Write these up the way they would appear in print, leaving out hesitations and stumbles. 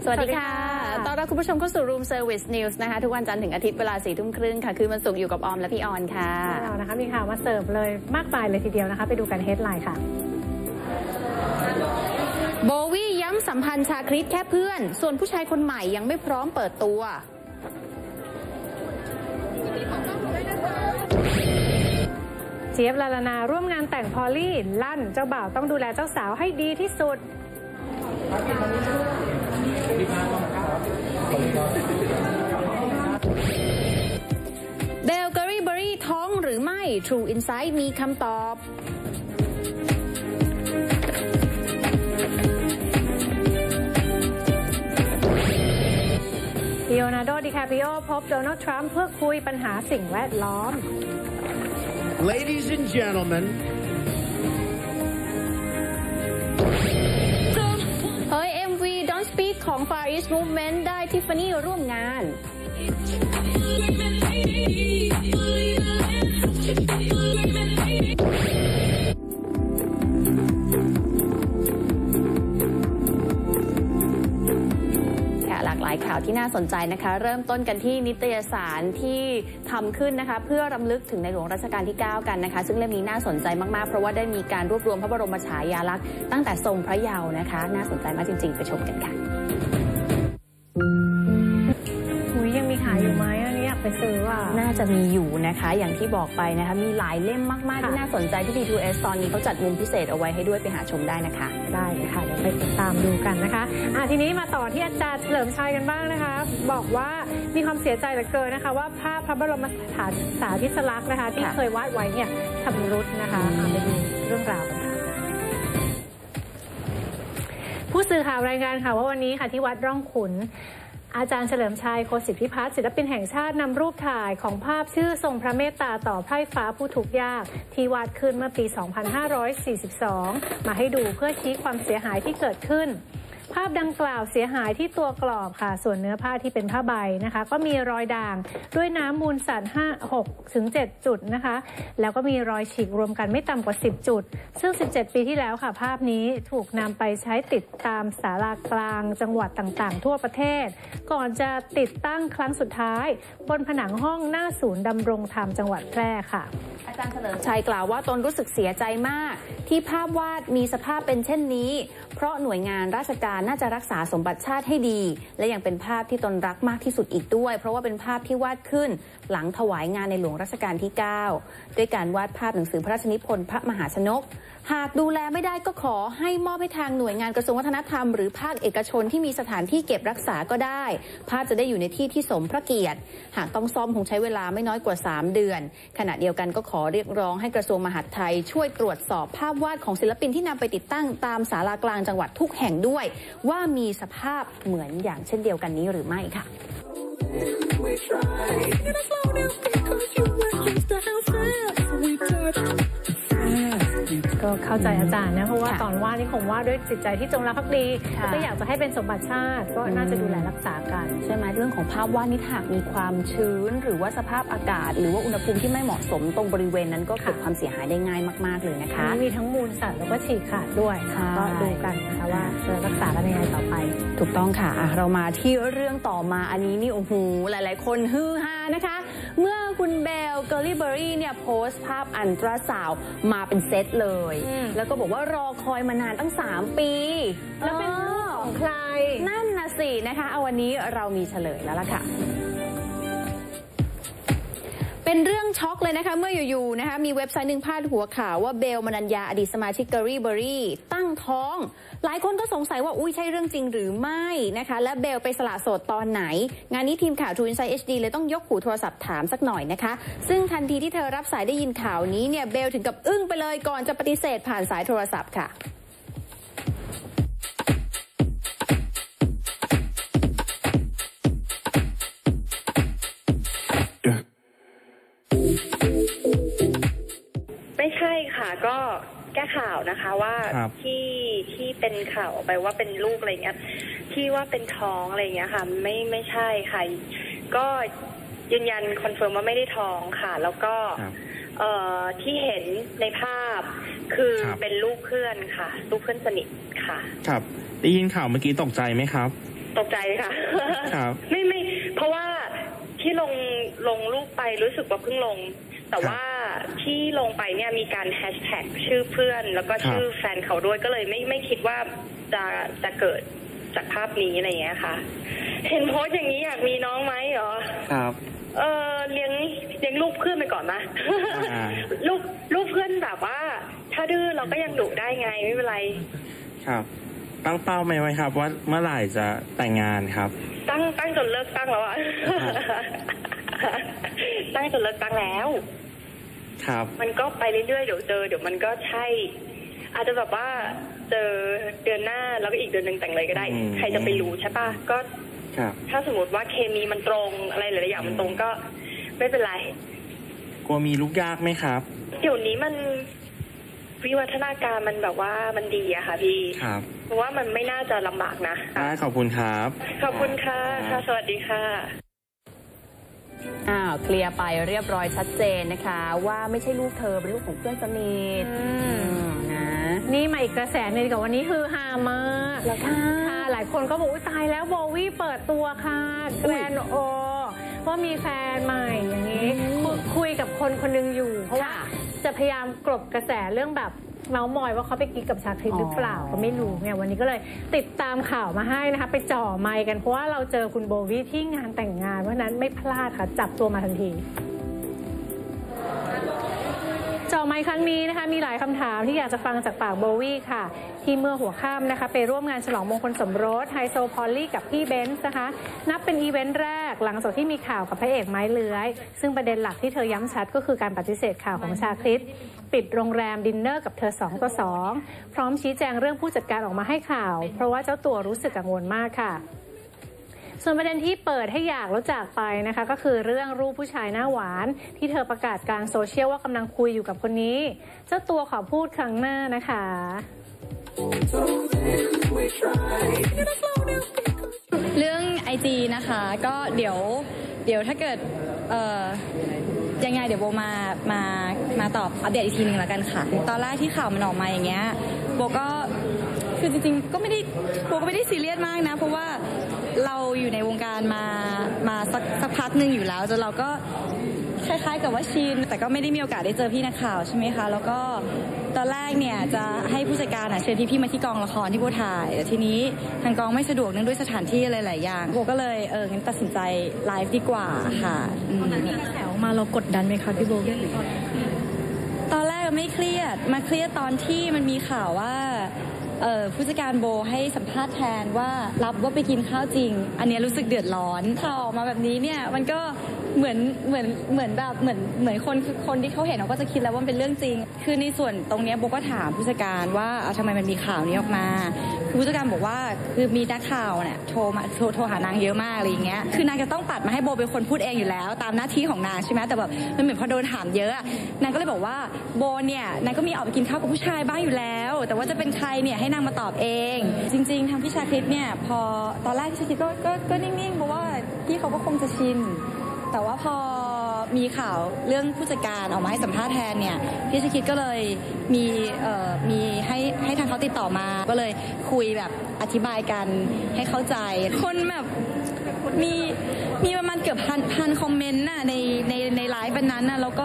สวัสดีค่ะต้อนรับคุณผู้ชมเข้าสู่ Room Service News นะคะทุกวันจันทร์ถึงอาทิตย์เวลา 4:30 ค่ะคือวันศุกร์อยู่กับออมและพี่ออนค่ะเรานะคะมีข่าวมาเสิร์ฟเลยมากมายเลยทีเดียวนะคะไปดูกันเฮดไลน์ค่ะโบวี่ย้ำสัมพันธ์ชาคริสแค่เพื่อนส่วนผู้ชายคนใหม่ยังไม่พร้อมเปิดตัวเจี๊ยบ ลาลานาร่วมงานแต่งพอลลี่ลั่นเจ้าบ่าวต้องดูแลเจ้าสาวให้ดีที่สุดเบลเกอรี่เบอรี่ท้องหรือไม่ True Insight มีคำตอบลีโอนาร์โด ดิคาปิโอพบโดนัลด์ทรัมป์เพื่อคุยปัญหาสิ่งแวดล้อม Ladies and gentlemen เฮ้ย MV Don't Speak ของ Far East Movement ได้ทิฟฟานี่ร่วมงานหลากหลายข่าวที่น่าสนใจนะคะเริ่มต้นกันที่นิตยสารที่ทำขึ้นนะคะเพื่อรำลึกถึงในหลวงรัชกาลที่ 9 กันนะคะซึ่งเล่มนี้น่าสนใจมากๆเพราะว่าได้มีการรวบรวมพระบรมฉายาลักษณ์ตั้งแต่ทรงพระเยาว์นะคะน่าสนใจมากจริงๆไปชมกันค่ะยังมีขายอยู่ไหมอันนี้อยากไปซื้อว่าน่าจะมีอยู่นะคะอย่างที่บอกไปนะคะมีหลายเล่มมากๆที่น่าสนใจที่ D2S ตอนนี้เขาจัดมุมพิเศษเอาไว้ให้ด้วยไปหาชมได้นะคะได้ค่ะเดี๋ยวไปติดตามดูกันนะคะทีนี้มาต่อที่อาจารย์เฉลิมชัยกันบ้างนะคะบอกว่ามีความเสียใจเหลือเกินนะคะว่าภาพพระบรมสารีริลักษณ์นะคะที่เคยวาดไว้เนี่ยชำรุดนะคะไปดูเรื่องราวกันค่ะผู้สื่อข่าวรายงานค่ะว่าวันนี้ค่ะที่วัดร่องขุนอาจารย์เฉลิมชัยโคสิทธิพิพัฒน์ศิลปินแห่งชาตินำรูปถ่ายของภาพชื่อทรงพระเมตตาต่อไพร่ฟ้าผู้ทุกข์ยากที่วาดขึ้นเมื่อปี 2542 มาให้ดูเพื่อชี้ความเสียหายที่เกิดขึ้นภาพดังกล่าวเสียหายที่ตัวกรอบค่ะส่วนเนื้อผ้าที่เป็นผ้าใบนะคะก็มีรอยด่างด้วยน้ำมูลสัน 6-7 จุดนะคะแล้วก็มีรอยฉีกรวมกันไม่ต่ำกว่า 10 จุดซึ่ง 17 ปีที่แล้วค่ะภาพนี้ถูกนำไปใช้ติดตามศาลากลางจังหวัดต่างๆทั่วประเทศก่อนจะติดตั้งครั้งสุดท้ายบนผนังห้องหน้าศูนย์ดำรงธรรมจังหวัดแพร่ค่ะอาจารย์เฉลิมชัยกล่าวว่าตนรู้สึกเสียใจมากที่ภาพวาดมีสภาพเป็นเช่นนี้เพราะหน่วยงานราชการน่าจะรักษาสมบัติชาติให้ดีและยังเป็นภาพที่ตนรักมากที่สุดอีกด้วยเพราะว่าเป็นภาพที่วาดขึ้นหลังถวายงานในหลวงรัชกาลที่ 9 ด้วยการวาดภาพหนังสือพระราชนิพนธ์พระมหาชนกหากดูแลไม่ได้ก็ขอให้มอบให้ทางหน่วยงานกระทรวงวัฒนธรรมหรือภาคเอกชนที่มีสถานที่เก็บรักษาก็ได้ภาพจะได้อยู่ในที่ที่สมพระเกียรติหากต้องซ่อมคงใช้เวลาไม่น้อยกว่า3 เดือนขณะเดียวกันก็ขอเรียกร้องให้กระทรวงมหาดไทยช่วยตรวจสอบภาพวาดของศิลปินที่นำไปติดตั้งตามศาลากลางจังหวัดทุกแห่งด้วยว่ามีสภาพเหมือนอย่างเช่นเดียวกันนี้หรือไม่ค่ะก็เข้าใจอาจารย์นะเพราะว่าตอนวาดนี่คงวาดด้วยจิตใจที่จงรักภักดีก็อยากจะให้เป็นสมบัติชาติก็น่าจะดูแลรักษากันใช่ไหมเรื่องของภาพวาดนี่หากมีความชื้นหรือว่าสภาพอากาศหรือว่าอุณหภูมิที่ไม่เหมาะสมตรงบริเวณนั้นก็เกิดความเสียหายได้ง่ายมากๆเลยนะคะมีทั้งมูลสัตว์แล้วก็ฉีกขาดด้วยก็ดูกันนะคะว่าจะรักษากันยังไงต่อไปถูกต้องค่ะเรามาที่เรื่องต่อมาอันนี้นี่โอ้โหหลายๆคนฮือฮานะคะเมื่อคุณเบลเกอรี่เบอรี่เนี่ยโพสต์ภาพอัลตราซาวด์มาเป็นเซตเลยแล้วก็บอกว่ารอคอยมานานตั้ง3 ปีแล้วเป็นลูกของใครนั่นนะสินะคะเอาวันนี้เรามีเฉลยแล้วล่ะค่ะเป็นเรื่องช็อกเลยนะคะเมื่ออยู่ๆนะคะมีเว็บไซต์หนึ่งพาดหัวข่าวว่าเบลมนัญญาอดีตสมาชิกเกอรี่เบอรี่ตั้งท้องหลายคนก็สงสัยว่าอุ้ยใช่เรื่องจริงหรือไม่นะคะและเบลไปสละโสดตอนไหนงานนี้ทีมข่าว True Insight HD เลยต้องยกหูโทรศัพท์ถามสักหน่อยนะคะซึ่งทันทีที่เธอรับสายได้ยินข่าวนี้เนี่ยเบลถึงกับอึ้งไปเลยก่อนจะปฏิเสธผ่านสายโทรศัพท์ค่ะไม่ใช่ค่ะก็แก้ข่าวนะคะว่าที่เป็นข่าวออกไปว่าเป็นลูกอะไรเงี้ยที่ว่าเป็นท้องอะไรเงี้ยค่ะไม่ใช่ค่ะก็ยืนยันคอนเฟิร์มว่าไม่ได้ท้องค่ะแล้วก็ที่เห็นในภาพคือเป็นลูกเพื่อนค่ะลูกเพื่อนสนิทค่ะครับได้ยินข่าวเมื่อกี้ตกใจไหมครับตกใจค่ะครับไม่เพราะว่าที่ลงรูปไปรู้สึกว่าเพิ่งลงแต่ว่าที่ลงไปเนี่ยมีการแฮชแท็กชื่อเพื่อนแล้วก็ชื่อแฟนเขาด้วยก็เลยไม่คิดว่าจะเกิดจากภาพนี้อะไรอย่างเงี้ยค่ะเห็นโพสอย่างนี้อยากมีน้องไหมเหรอครับเลี้ยงลูกเพื่อนไปก่อนนะ ลูกเพื่อนแบบว่าถ้าดื้อเราก็ยังดุได้ไงไม่เป็นไรครับตั้งเป้าไหมไว้ครับว่าเมื่อไหร่จะแต่งงานครับตั้งจนเลิกตั้งแล้วอ่ะ ตั้งจนเลิกตั้งแล้วครับมันก็ไปเรื่อยๆเดี๋ยวเจอเดี๋ยวมันก็ใช่อาจจะแบบว่าเจอเดือนหน้าแล้วก็อีกเดือนนึงแต่งเลยก็ได้ใครจะไปรู้ใช่ป่ะก็ถ้าสมมติว่าเคมีมันตรงอะไรหลายๆอย่างมันตรงก็ไม่เป็นไรกลัวมีลูกยากไหมครับเดี๋ยวนี้มันวิวัฒนาการมันแบบว่ามันดีอะค่ะพี่ครับเพราะว่ามันไม่น่าจะลำบากนะได้ขอบคุณครับขอบคุณค่ะค่ะสวัสดีค่ะเคลียร์ไปเรียบร้อยชัดเจนนะคะว่าไม่ใช่ลูกเธอเป็นลูกของเพื่อนสนิทนะนี่มาอีกกระแสนึงกับวันนี้คือฮามากแล้วค่ะหลายคนก็บอกตายแล้วโบวี่เปิดตัวค่ะแกรนโอว่ามีแฟนใหม่อย่างนี้คุยกับคนหนึ่งอยู่เพราะว่าจะพยายามกลบกระแสเรื่องแบบเมาส์มอยว่าเขาไปกิ๊กกับชาคริสหรือเปล่าก็ไม่รู้ไงวันนี้ก็เลยติดตามข่าวมาให้นะคะไปจ่อไมค์กันเพราะว่าเราเจอคุณโบวี่ที่งานแต่งงานเพราะนั้นไม่พลาดค่ะจับตัวมาทันทีจ่อไมค์ครั้งนี้นะคะมีหลายคำถามที่อยากจะฟังจากปากโบวี่ค่ะที่เมื่อหัวค่ำนะคะไปร่วมงานฉลองมงคลสมรสไฮโซพอลลี่กับพี่เบนซ์นะคะนับเป็นอีเวนต์แรกหลังจากที่มีข่าวกับพระเอกไม้เลื้อยซึ่งประเด็นหลักที่เธอย้ำชัดก็คือการปฏิเสธข่าวของชาคริสปิดโรงแรมดินเนอร์กับเธอ2-2พร้อมชี้แจงเรื่องผู้จัดการออกมาให้ข่าวเพราะว่าเจ้าตัวรู้สึกกังวลมากค่ะส่วนประเด็นที่เปิดให้อยากแล้วจากไปนะคะก็คือเรื่องรูปผู้ชายหน้าหวานที่เธอประกาศกลางโซเชียลว่ากำลังคุยอยู่กับคนนี้เจ้าตัวขอพูดครั้งหน้านะคะเรื่อง IG นะคะก็เดี๋ยวถ้าเกิดยังไงเดี๋ยวโบมาตอบอัปเดตอีกทีนึงแล้วกันค่ะตอนแรกที่ข่าวมันออกมาอย่างเงี้ยโบก็คือจริงๆก็ไม่ได้ซีเรียสมากนะเพราะว่าเราอยู่ในวงการมาสักพักหนึ่งอยู่แล้วจนเราก็คล้ายๆกับว่าชินแต่ก็ไม่ได้มีโอกาสได้เจอพี่นักข่าวใช่ไหมคะแล้วก็ตอนแรกเนี่ยจะให้ผู้จัดการเชิญพี่มาที่กองละครที่โบถ่ายแต่ทีนี้ทางกองไม่สะดวกเนื่องด้วยสถานที่อะไรหลายอย่างโบก็เลยงั้นตัดสินใจไลฟ์ดีกว่าค่ะตอนนั้นมีกระแสออกมาเรากดดันไหมคะพี่โบตอนแรกไม่เครียดมาเครียดตอนที่มันมีข่าวว่าผู้จัดการโบให้สัมภาษณ์แทนว่ารับว่าไปกินข้าวจริงอันนี้รู้สึกเดือดร้อนข่าวออกมาแบบนี้เนี่ยมันก็เหมือนแบบเหมือนคนที่เขาเห็นเขาก็จะคิดแล้วว่ามันเป็นเรื่องจริงคือในส่วนตรงนี้โบก็ถามผู้จัดการว่าทำไมมันมีข่าวนี้ออกมาคือผู้จัดการบอกว่าคือมีนักข่าวเนี่ยโทรหานางเยอะมากอะไรอย่างเงี้ยคือนางจะต้องตัดมาให้โบเป็นคนพูดเองอยู่แล้วตามหน้าที่ของนางใช่ไหมแต่แบบมันเหมือนพอโดนถามเยอะนางก็เลยบอกว่าโบเนี่ยนางก็มีออกไปกินข้าวกับผู้ชายบ้างอยู่แล้วแต่ว่าจะเป็นใครเนี่ยให้นางมาตอบเองจริงๆทางพี่ชาคริสเนี่ยพอตอนแรกพี่ชาคริสก็นิ่งๆเพราะว่าพี่เขาก็คงจะชินแต่ว่าพอมีข่าวเรื่องผู้จัดการออกมาให้สัมภาษณ์แทนเนี่ยพี่ชาคริสก็เลยมีให้ทางเขาติดต่อมาก็เลยคุยแบบอธิบายกันให้เข้าใจคนแบบมีประมาณเกือบพันคอมเมนต์น่ะในไลฟ์วันนั้นน่ะแล้วก็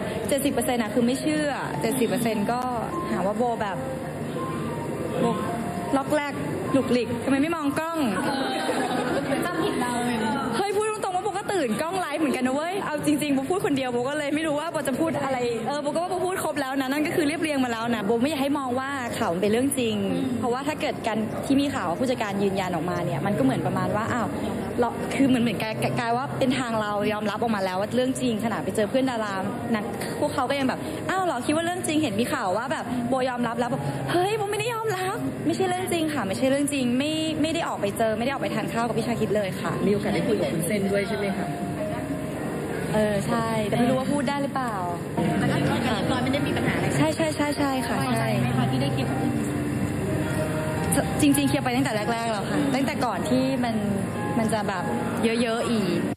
70% น่ะคือไม่เชื่อ 70% ก็หาว่าโบแบบโบล็อกแรกหลุกหลิกทำไมไม่มองกล้องจำผิดเราเลยเฮ้ยพูดตรงๆว่าโบก็ตื่นกล้องไลฟ์เหมือนกันนะเว้ยเอาจริงๆโบพูดคนเดียวโบก็เลยไม่รู้ว่าโบจะพูดอะไรโบก็ว่าโบพูดครบแล้วนะนั่นก็คือเรียบเรียงมาแล้วนะโบไม่อยากให้มองว่าข่าวเป็นเรื่องจริงเพราะว่าถ้าเกิดการที่มีข่าวว่าผู้จัดการยืนยันออกมาเนี่ยมันก็เหมือนประมาณว่าอ้าวเราคือเหมือนกลายว่าเป็นทางเรายอมรับออกมาแล้วว่าเรื่องจริงขนาดไปเจอเพื่อนดารานักพวกเขาก็ยังแบบอ้าวเหรอคิดว่าเรื่องจริงเห็นมีข่าวว่าแบบโบยอมรับแล้วแบบเฮ้ยโบไม่ได้ยอมรับไม่ใช่เรื่องจริงค่ะไม่ใช่เรื่องจริงไม่ได้ออกไปเจอไม่ได้ออกไปทานข้าวกับพี่ชาคิดเลยค่ะมีโอกาสได้คุยกับคุณเซนด้วยใช่ไหมคะใช่แต่ไม่รู้ว่าพูดได้หรือเปล่าแต่ก็คุยกันเรียบร้อยไม่ได้มีปัญหาอะไรใช่ค่ะใช่ไหมคะที่ได้คิดจริงๆเคลียร์ไปตั้งแต่แรกๆแล้วค่ะตั้งแต่ก่อนที่มันจะแบบเยอะๆอีก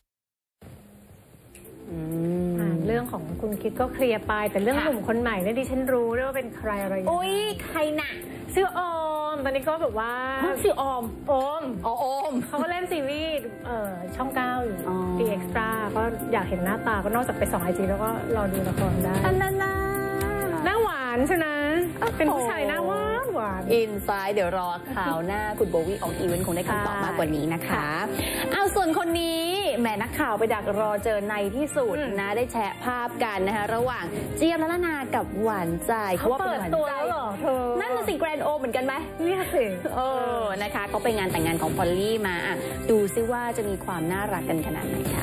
เรื่องของคุณคิดก็เคลียร์ไปแต่เรื่องหนุ่มคนใหม่เนี่ยดิฉันรู้ด้วยว่าเป็นใครอะไรอุ้ยใครน่ะชื่อโอมตอนนี้ก็แบบว่าชื่ออมโอมโอมเขาก็เล่นซีรีส์ช่อง9อยู่ตีเอ็กซ์ตร้าก็อยากเห็นหน้าตาก็นอกจากไปส่องIGแล้วก็รอดูละครได้หน้าหวานใช่ไหมเป็นผู้ชายหน้าหวานอินไซด์เดี๋ยวรอข่าวหน้าคุณโบวี่ออกอีเวนต์คงได้คำตอบมากกว่านี้นะคะเอาส่วนคนนี้แหมนักข่าวไปดักรอเจอในที่สุดนะได้แชร์ภาพกันนะคะระหว่างเจี๊ยบละนากับหวานใจเขาเปิดตัวแล้วเหรอเธอนั่นน่ะสิแกรนด์โอเหมือนกันไหมนี่สินะคะเขาไปงานแต่งงานของพอลลี่มาดูซิว่าจะมีความน่ารักกันขนาดไหนค่ะ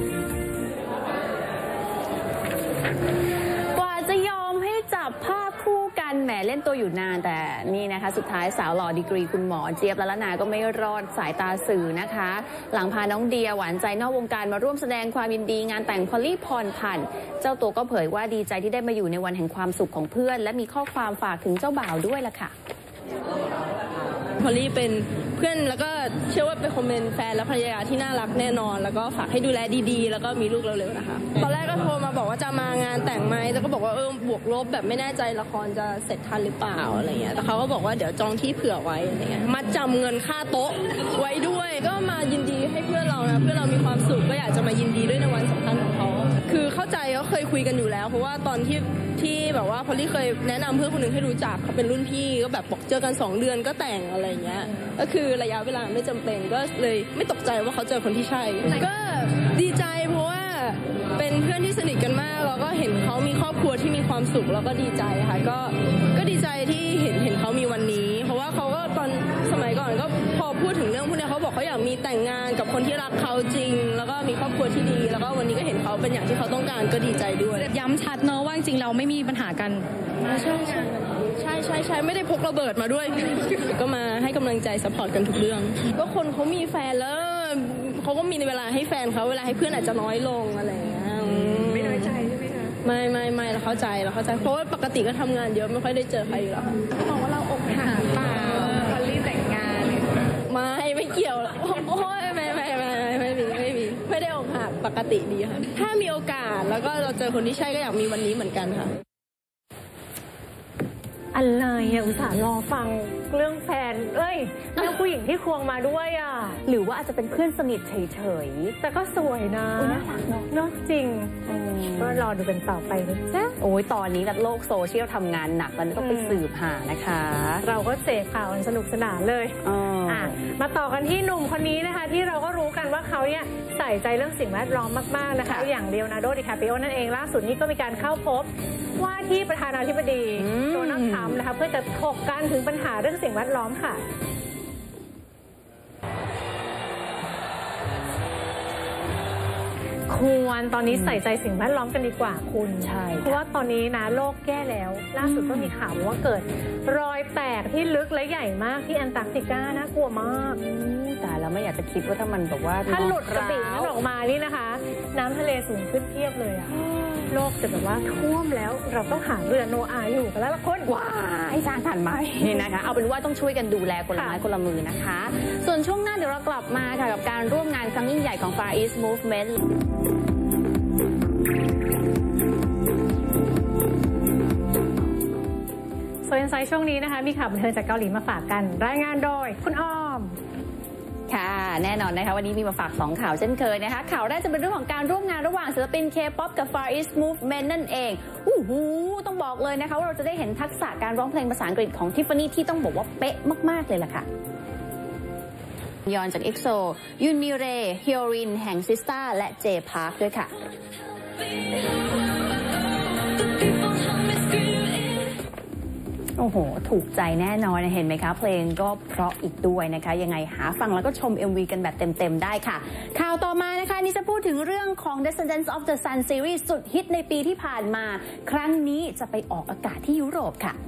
กว่าจะยอมให้จับภาพคู่กันแหมเล่นตัวอยู่นานแต่นี่นะคะสุดท้ายสาวหล่อดีกรีคุณหมอเจี๊ยบละนาก็ไม่รอดสายตาสื่อนะคะหลังพาน้องเดียหวานใจนอกวงการมาร่วมแสดงความยินดีงานแต่งพอลลี่พรพันธ์เจ้าตัวก็เผยว่าดีใจที่ได้มาอยู่ในวันแห่งความสุขของเพื่อนและมีข้อความฝากถึงเจ้าบ่าวด้วยล่ะค่ะพอลลี่เป็นเพื่อนแล้วก็เชื่อว่าเป็นคนเป็นแฟนและภรรยาที่น่ารักแน่นอนแล้วก็ฝากให้ดูแลดีๆแล้วก็มีลูกเร็วๆนะคะตอนแรกก็โทรมาบอกว่าจะมางานแต่งไหมแต่ก็บอกว่าบวกลบแบบไม่แน่ใจละครจะเสร็จทันหรือเปล่าอะไรเงี้ยแต่เขาก็บอกว่าเดี๋ยวจองที่เผื่อไว้อะไรเงี้ยมัดจำเงินค่าโต๊ะไว้ด้วยก็มายินดีให้เพื่อนเรานะเพื่อนเรามีความสุขก็อยากจะมายินดีด้วยในวันสำคัญของเขาคือเข้าใจเขาเคยคุยกันอยู่แล้วเพราะว่าตอนที่แบบว่าพอลลี่เคยแนะนำเพื่อนคนหนึ่งให้รู้จักเขาเป็นรุ่นพี่ก็แบบบอกเจอกัน2 เดือนก็แต่งอะไรเงี้ยก็คือระยะเวลาไม่จำเป็นก็เลยไม่ตกใจว่าเขาเจอคนที่ใช่ก็ดีใจเพราะว่าเป็นเพื่อนที่สนิทกันมากแล้วก็เห็นเขามีครอบครัวที่มีความสุขแล้วก็ดีใจค่ะก็ดีใจที่เห็นเขามีวันนี้เพราะว่าเขาก็ตอนสมัยก่อนก็พอพูดถึงเรื่องพวกนี้เขาบอกเขาอยากมีแต่งงานกับคนที่รักเขาจริงแล้วก็มีครอบครัวที่ดีแล้วก็วันนี้ก็เห็นเขาเป็นอย่างที่เขาต้องการก็ดีใจด้วยย้ำชัดเนอะว่าจริงเราไม่มีปัญหากันใช่ไม่ได้พกระเบิดมาด้วย ก็มาให้กำลังใจซัพพอร์ตกันทุกเรื่องก็คนเขามีแฟนแล้วเขาก็มีเวลาให้แฟนเขาเวลาให้เพื่อนอาจจะน้อยลงอะไรอย่างเงี้ยไม่น้อยใจใช่ไหมคะไม่เราเข้าใจเพราะว่าปกติก็ทำงานเยอะไม่ค่อยได้เจอใครอยู่แล้วค่ะมองว่าเราอกหักเปล่าพอลลี่แต่งงานไม่เกี่ยวโอ้ยไม่ได้อกหักปกติดีค่ะถ้ามีโอกาสแล้วก็เราเจอคนที่ใช่ก็อยากมีวันนี้เหมือนกันค่ะอะไรอุตส่าห์รอฟังเรื่องแฟนเรื่องผู้หญิงที่ควงมาด้วยหรือว่าอาจจะเป็นเพื่อนสนิทเฉยๆแต่ก็สวยนะน่ารักเนาะจริงก็รอดูกันต่อไปนะจ๊ะโอ้ยตอนนี้โลกโซเชียลทำงานหนักแล้วต้องไปสืบหานะคะเราก็เสพข่าวสนุกสนานเลยมาต่อกันที่หนุ่มคนนี้นะคะที่เราก็รู้กันว่าเขาเนี่ยใส่ใจเรื่องสิ่งแวดล้อมมากๆนะคะอย่างเลโอนาร์โด ดิคาปิโอนั่นเองล่าสุดนี้ก็มีการเข้าพบว่าที่ประธานาธิบดีโดนัลด์ทรัมป์นะคะเพื่อจะถกกันถึงปัญหาเรื่องสิ่งแวดล้อมค่ะควรตอนนี้ใส่ใจสิ่งแวดล้อมกันดีกว่าคุณใช่เพราะว่าตอนนี้นะโลกแย่แล้วล่าสุดก็มีข่าวว่าเกิดรอยแตกที่ลึกและใหญ่มากที่แอนตาร์กติกาน่ากลัวมากแต่แล้วไม่อยากจะคิดว่าถ้ามันแบบว่าถ้าหลุดกระบี่นั้นออกมานี่นะคะน้ำทะเลสูงขึ้นเทียบเลยโลกจะแบบว่าท่วมแล้วเราต้องหาเรือโนอาห์อยู่กันแล้วละคนว้ายสร้างฐานใหม่นะคะเอาเป็นว่าต้องช่วยกันดูแลคนละไม้คนละมือนะคะส่วนช่วงหน้าเดี๋ยวเรากลับมาค่ะกับการร่วมงานครั้งยิ่งใหญ่ของ Far East Movement ส่วนอินไซต์ช่วงนี้นะคะมีข่าวบันเทิงจากเกาหลีมาฝากกันรายงานโดยคุณอ้อมค่ะแน่นอนนะคะวันนี้มีมาฝาก2ข่าวเช่นเคยนะคะข่าวแรกจะเป็นเรื่องของการร่วมงานระหว่างศิลปิน K-POP กับ Far East Movement นั่นเองต้องบอกเลยนะคะว่าเราจะได้เห็นทักษะการร้องเพลงภาษาอังกฤษของทิฟฟานี่ที่ต้องบอกว่าเป๊ะมากๆเลยล่ะค่ะยอนจาก EXO ยุนมิเรฮิโอรินแห่งซิสตาและเจพาร์คด้วยค่ะโอ้โหถูกใจแน่นอนเห็นไหมคะเพลงก็เพราะอีกด้วยนะคะยังไงหาฟังแล้วก็ชม MV กันแบบเต็มๆได้ค่ะข่าวต่อมานะคะนี่จะพูดถึงเรื่องของ Descendants of the Sun Series สุดฮิตในปีที่ผ่านมาครั้งนี้จะไปออกอากาศที่ยุโรปค่ะ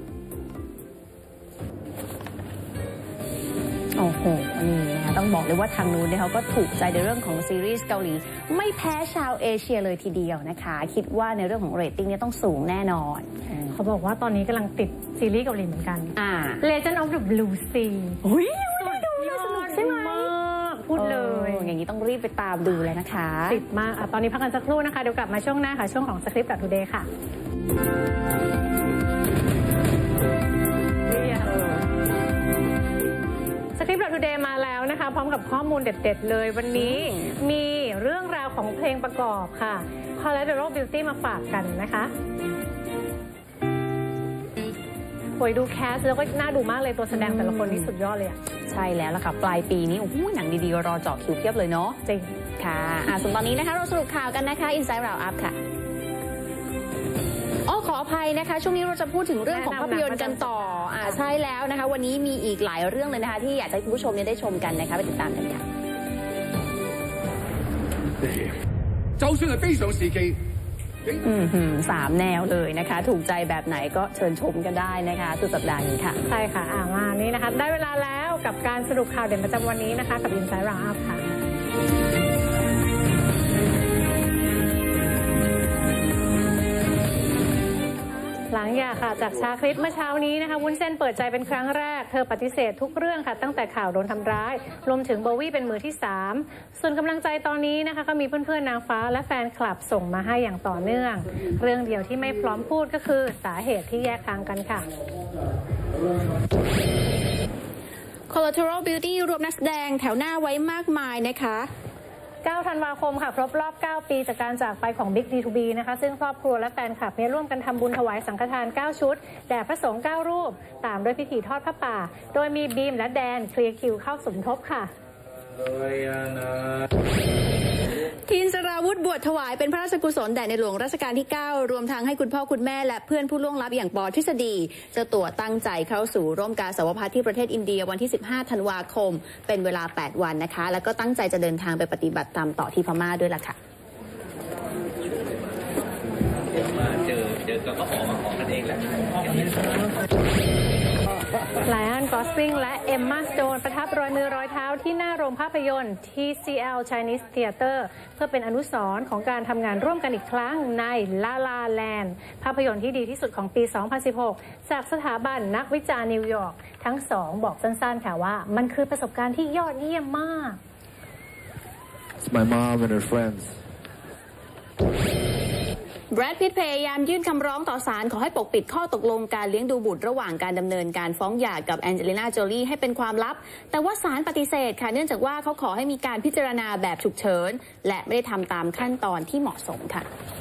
โอ้โหนี่นะคะต้องบอกเลยว่าทางนู้นเขาก็ถูกใจในเรื่องของซีรีส์เกาหลีไม่แพ้ชาวเอเชียเลยทีเดียวนะคะคิดว่าในเรื่องของเรตติ้งเนี่ยต้องสูงแน่นอนเขาบอกว่าตอนนี้กำลังติดซีรีส์เกาหลีเหมือนกัน Legend of the Blue Sea ดูเลยสนุกใช่ไหมพูดเลยอย่างนี้ต้องรีบไปตามดูเลยนะคะติดมากตอนนี้พักกันสักครู่นะคะเดี๋ยวกลับมาช่วงหน้าค่ะช่วงของ Script.Today ค่ะ Today มาแล้วนะคะพร้อมกับข้อมูลเด็ดๆเลยวันนี้มีเรื่องราวของเพลงประกอบค่ะ Collateral Beauty มาฝากกันนะคะโอยดูแคสแล้วก็น่าดูมากเลยตัวแสดงแต่ละคนนี่สุดยอดเลยอะใช่แล้วล่ะค่ะปลายปีนี้โอ้โหหนังดีๆรอเจาะคิวเพียบเลยเนาะจริงค่ะส่วนตอนนี้นะคะเราสรุปข่าวกันนะคะ Inside Round Up ค่ะขออภัยนะคะช่วงนี้เราจะพูดถึงเรื่องของภาพยนตร์กันต่อใช่แล้วนะคะวันนี้มีอีกหลายเรื่องเลยนะคะที่อยากให้คุณผู้ชมได้ชมกันนะคะไปติดตามกันค่ะ就算係非常時期 3 แนวเลยนะคะถูกใจแบบไหนก็เชิญชมกันได้นะคะสุดสัปดาห์นี้ค่ะใช่ค่ะมานี้นะคะได้เวลาแล้วกับการสรุปข่าวเด่นประจำวันนี้นะคะกับ Inside Round Up ค่ะหลังอย่าค่ะจากชาคริสเมื่อเช้านี้นะคะวุ้นเส้นเปิดใจเป็นครั้งแรกเธอปฏิเสธทุกเรื่องค่ะตั้งแต่ข่าวโดนทำร้ายรวมถึงโบวี่เป็นมือที่3ส่วนกำลังใจตอนนี้นะคะก็มีเพื่อนๆนางฟ้าและแฟนคลับส่งมาให้อย่างต่อเนื่องเรื่องเดียวที่ไม่พร้อมพูดก็คือสาเหตุที่แยกทางกันค่ะ Collateral Beauty รวมนักแสดงแถวหน้าไว้มากมายนะคะ 9 ธันวาคมค่ะครบรอบ 9 ปีจากการจากไปของ Big D2B นะคะซึ่งครอบครัวและแฟนคลับเนี่ยร่วมกันทำบุญถวายสังฆทาน 9 ชุดแด่พระสงฆ์ 9 รูปตามด้วยพิธีทอดพระป่าโดยมีบีมและแดนเคลียร์คิวเข้าสมทบค่ะทีนสราวุธบวชถวายเป็นพระราชกุศลแด่ในหลวงรัชกาลที่ 9รวมทั้งให้คุณพ่อคุณแม่และเพื่อนผู้ล่วงลับอย่างปอทฤษฎีเจ้าตัวตั้งใจเข้าสู่ร่วมกาสาวพัฒน์ที่ประเทศอินเดียวันที่15 ธันวาคมเป็นเวลา8 วันนะคะแล้วก็ตั้งใจจะเดินทางไปปฏิบัติธรรมต่อที่พม่าด้วยล่ะค่ะเจอก็ออกมาของกันเองแหละไลออน กอสลิงและเอมมาสโตนประทับรอยมือรอยเท้าที่หน้าโรงภาพยนตร์ TCL Chinese Theater เพื่อเป็นอนุสรณ์ของการทำงานร่วมกันอีกครั้งใน La La Land ภาพยนตร์ที่ดีที่สุดของปี 2016 จากสถาบันนักวิจารณ์นิวยอร์กทั้งสองบอกสั้นๆค่ะว่ามันคือประสบการณ์ที่ยอดเยี่ยมมาก It's my mom and her friends แบรดพิตต์พยายามยื่นคำร้องต่อศาลขอให้ปกปิดข้อตกลงการเลี้ยงดูบุตรระหว่างการดำเนินการฟ้องหย่ากับแองเจลิน่า โจลี่ให้เป็นความลับแต่ว่าศาลปฏิเสธค่ะเนื่องจากว่าเขาขอให้มีการพิจารณาแบบฉุกเฉินและไม่ได้ทำตามขั้นตอนที่เหมาะสมค่ะ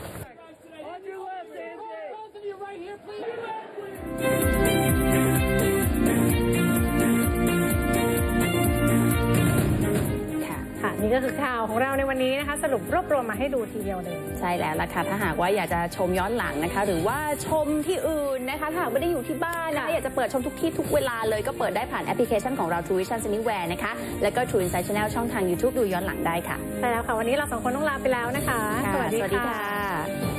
นี่ก็คือข่าวของเราในวันนี้นะคะสรุปรวบรวมมาให้ดูทีเดียวเลยใช่แล้วล่ะค่ะถ้าหากว่าอยากจะชมย้อนหลังนะคะหรือว่าชมที่อื่นนะคะถ้าหากไม่ได้อยู่ที่บ้านนะอยากจะเปิดชมทุกที่ทุกเวลาเลยก็เปิดได้ผ่านแอปพลิเคชันของเรา True Vision Anywhere นะคะแล้วก็ True Insight Channel ช่องทาง YouTube ดูย้อนหลังได้ค่ะใช่แล้วค่ะวันนี้เรา2 คนต้องลาไปแล้วนะคะสวัสดีค่ะ